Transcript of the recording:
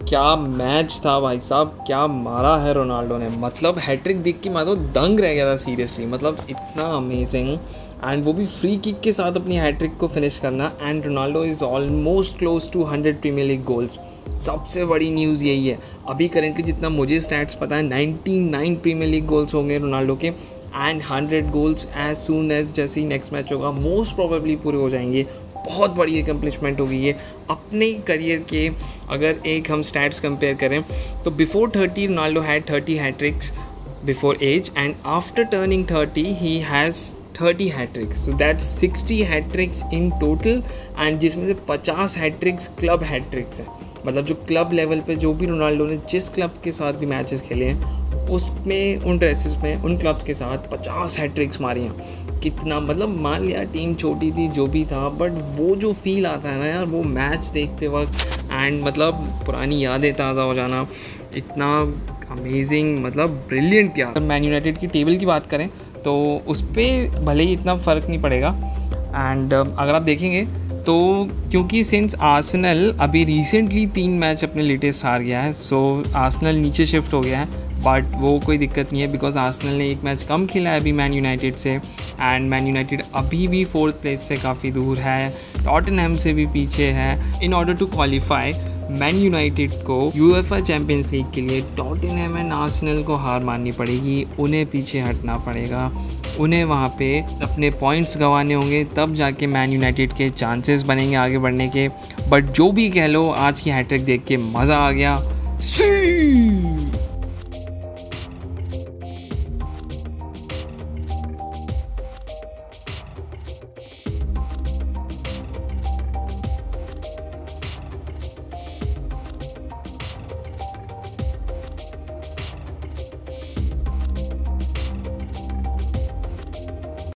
क्या मैच था भाई साहब, क्या मारा है रोनाल्डो ने। मतलब हैट्रिक देख के मैं तो दंग रह गया था सीरियसली, मतलब इतना अमेजिंग। एंड वो भी फ्री किक के साथ अपनी हैट्रिक को फिनिश करना। And Ronaldo is almost close to 100 premier league goals. सबसे बड़ी न्यूज़ यही है, अभी करेंटली जितना मुझे स्टैट्स पता है 99 प्रीमियर लीग गोल्स होंगे रोनाल्डो के। And 100 goals as soon as जैसे ही नेक्स्ट मैच होगा मोस्ट प्रोबेबली पूरे हो जाएंगे। बहुत बड़ी एकम्प्लिशमेंट होगी ये अपने करियर के। अगर एक हम स्टैट्स कंपेयर करें तो before 30 Ronaldo had 30 hattricks before age, and after turning 30 he has 30 hattricks. So that's 60 hattricks in total. And जिसमें से 50 हैट्रिक्स क्लब हैट्रिक्स हैं। मतलब जो क्लब लेवल पे जो भी रोनाल्डो ने जिस क्लब के साथ भी मैचेस खेले हैं उसमें, उन ड्रेसेस में, उन क्लब्स के साथ 50 हैट्रिक्स मारी हैं। कितना, मतलब मान लिया टीम छोटी थी जो भी था, बट वो जो फील आता है ना यार वो मैच देखते वक्त, एंड मतलब पुरानी यादें ताज़ा हो जाना, इतना अमेजिंग, मतलब ब्रिलियंट। क्या मैन यूनाइटेड की टेबल की बात करें तो उस पर भले ही इतना फ़र्क नहीं पड़ेगा। एंड अगर आप देखेंगे तो क्योंकि सिंस आर्सेनल अभी रिसेंटली 3 मैच अपने लेटेस्ट हार गया है, सो आर्सेनल नीचे शिफ्ट हो गया है। बट वो कोई दिक्कत नहीं है बिकॉज आर्सेनल ने एक मैच कम खेला है अभी मैन यूनाइटेड से। एंड मैन यूनाइटेड अभी भी 4th प्लेस से काफ़ी दूर है, टॉटनहैम से भी पीछे है। In order to qualify Man United को यूएफए चैम्पियंस लीग के लिए टॉटनहैम एंड आर्सेनल को हार माननी पड़ेगी, उन्हें पीछे हटना पड़ेगा, उन्हें वहाँ पे अपने पॉइंट्स गंवाने होंगे, तब जाके मैन यूनाइटेड के चांसेस बनेंगे आगे बढ़ने के। बट जो भी कह लो, आज की हैट्रिक देख के मज़ा आ गया। सी